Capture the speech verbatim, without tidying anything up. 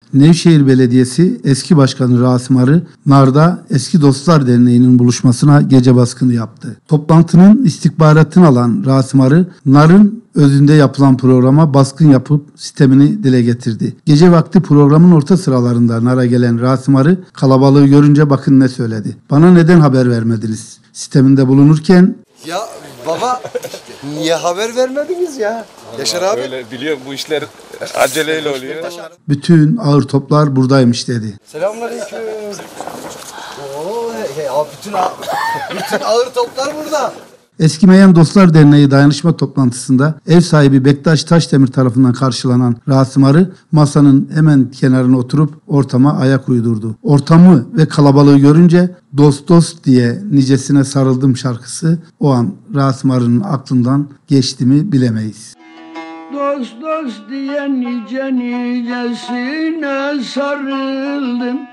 Nevşehir Belediyesi eski başkanı Rasim Arı, Nar'da Eski Dostlar Derneği'nin buluşmasına gece baskını yaptı. Toplantının istihbaratını alan Rasim Arı, Nar'ın özünde yapılan programa baskın yapıp sistemini dile getirdi. Gece vakti programın orta sıralarında Nar'a gelen Rasim Arı, kalabalığı görünce bakın ne söyledi. Bana neden haber vermediniz? Sisteminde bulunurken... Ya baba, niye haber vermediniz ya? Yaşar abi. Öyle biliyorum, bu işler aceleyle oluyor. Bütün ağır toplar buradaymış dedi. Selamünaleyküm. Oo, he, he, abi bütün, ağ- bütün ağır toplar burada. Eskimeyen Dostlar Derneği dayanışma toplantısında ev sahibi Bektaş Taşdemir tarafından karşılanan Rasim Arı, masanın hemen kenarına oturup ortama ayak uydurdu. Ortamı ve kalabalığı görünce dost dost diye nicesine sarıldım şarkısı o an Rasim Arı'nın aklından geçti mi bilemeyiz. Dost dost diye nice nicesine sarıldım.